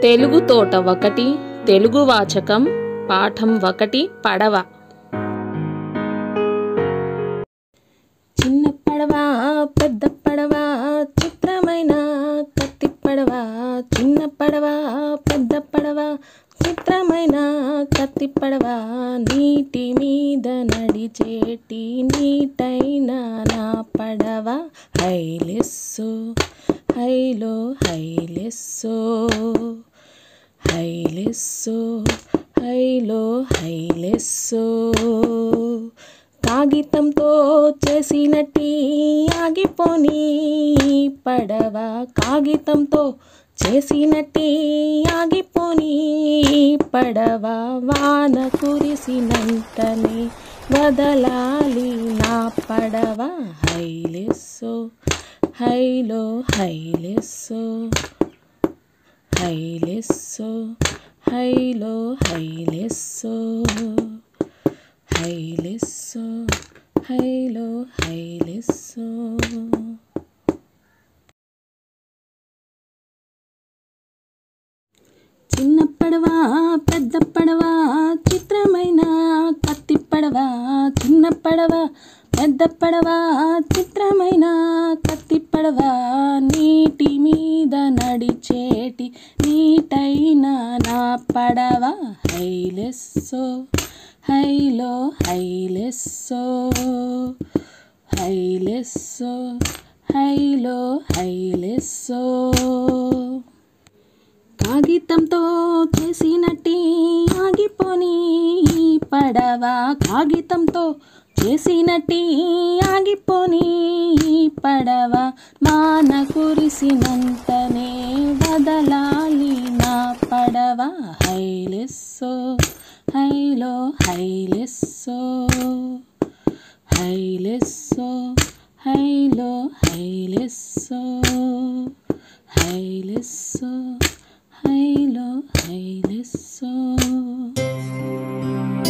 తెలుగు తోట ఒకటి తెలుగు వాచకం పాఠం ఒకటి పడవ. చిన్న పడవ పెద్ద పడవ చిత్రమైన కత్తి పడవ. చిన్న పడవ పెద్ద పడవ చిత్రమైన కత్తి పడవ. నీటి మీద నడిచేటి నీటైన నా పడవ. హైలెస్సో హైలో హైలెస్సో హైలెస్సో హైలో హైలెస్సో. కాగితంతో చేసినట్టి ఆగిపోని పడవ. కాగితంతో చేసినట్టి ఆగిపోని పడవ. వాన కురిసినంతనే వదలాలి నా పడవ. హైలెస్సో హైలో హైలెస్సో హైలెస్సో హైలో హైలెస్సో హైలెస్సో హైలో హైలెస్సో. చిన్న పడవ పెద్ద పడవ చిత్రమైన కత్తి పడవ. చిన్న పడవ పెద్ద పడవ చిత్రమైన కత్తి పడవ. నీటి మీద నడిచేటి నీటైన నా పడవ. హైలెస్సో హైలో హైలెస్సో హైలెస్సో హైలో హైలెస్సో. కాగితంతో చేసినట్టి ఆగిపోని పడవ. కాగితంతో చేసినట్టి ఆగిపోని పడవ. వాన కురిసినంతనే వదలాలి నా పడవ. హైలెస్సో హైలో హైలెస్సో హైలెస్సో హైలో హైలెస్సో హైలెస్సో హైలో హైలెస్సో.